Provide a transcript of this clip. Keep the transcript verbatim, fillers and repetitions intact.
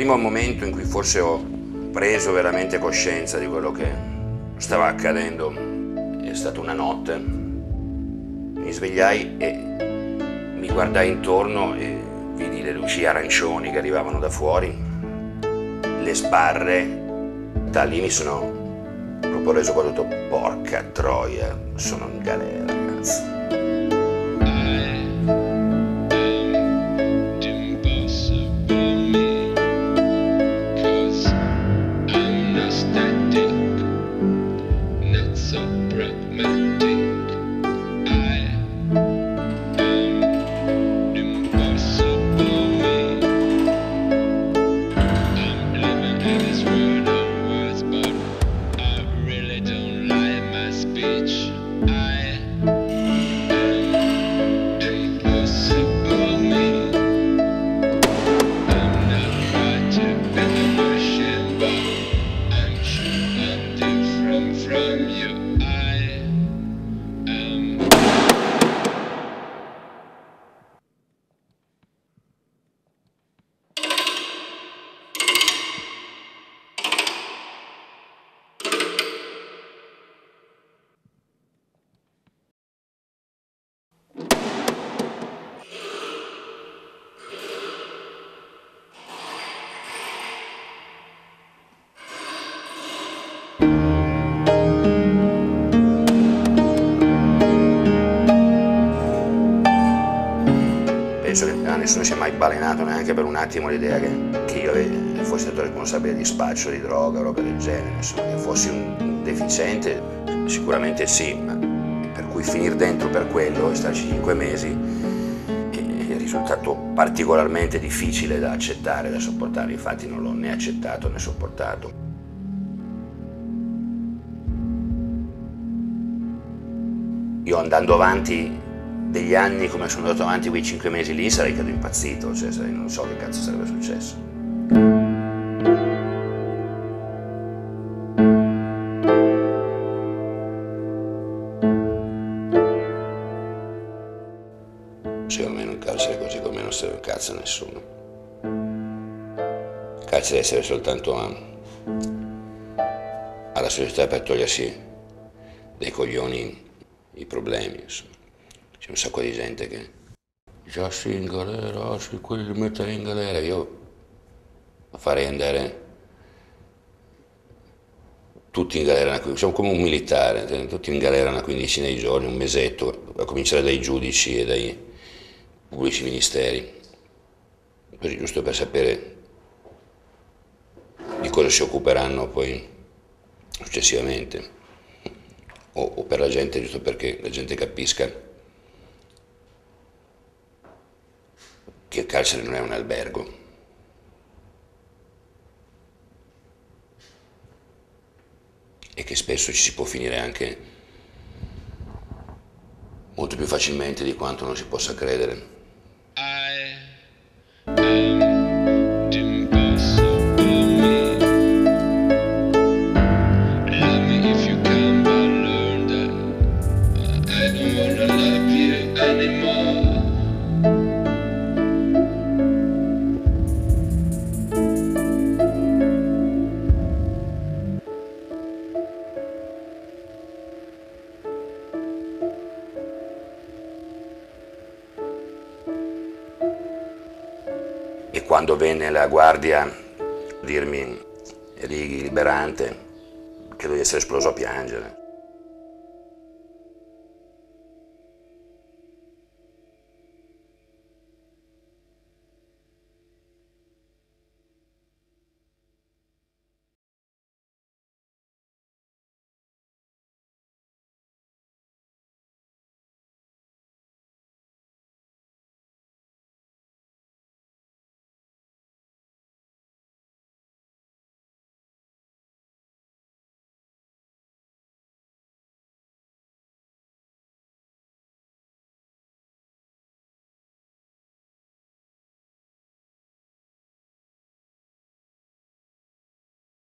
primo momento in cui forse ho preso veramente coscienza di quello che stava accadendo è stata una notte. Mi svegliai e mi guardai intorno e vidi le luci arancioni che arrivavano da fuori, le sbarre. Da lì mi sono proprio reso conto, porca troia, sono in galera, ragazzi. Penso che a nessuno sia mai balenato neanche per un attimo l'idea che, che io fossi stato responsabile di spaccio di droga o roba del genere, insomma, che fossi un deficiente, sicuramente sì, ma per cui finire dentro per quello e starci cinque mesi è risultato particolarmente difficile da accettare, da sopportare, infatti non l'ho né accettato né sopportato. Io andando avanti degli anni come sono andato avanti quei cinque mesi lì sarei credo impazzito, cioè sarei, non so che cazzo sarebbe successo. Secondo me in un carcere così come non serve un cazzo a nessuno. Il carcere deve essere soltanto a, alla società per togliersi dai coglioni i problemi, insomma. C'è un sacco di gente che dice, ah sì, in galera, ah sì, quelli li metterei in galera. Io farei andare tutti in galera, siamo come un militare, tutti in galera una quindicina di giorni, un mesetto, a cominciare dai giudici e dai pubblici ministeri, così giusto per sapere di cosa si occuperanno poi successivamente, o, o per la gente, giusto perché la gente capisca che il carcere non è un albergo. E che spesso ci si può finire anche molto più facilmente di quanto non si possa credere. E quando venne la guardia a dirmi Righi, liberante, credo di essere esploso a piangere.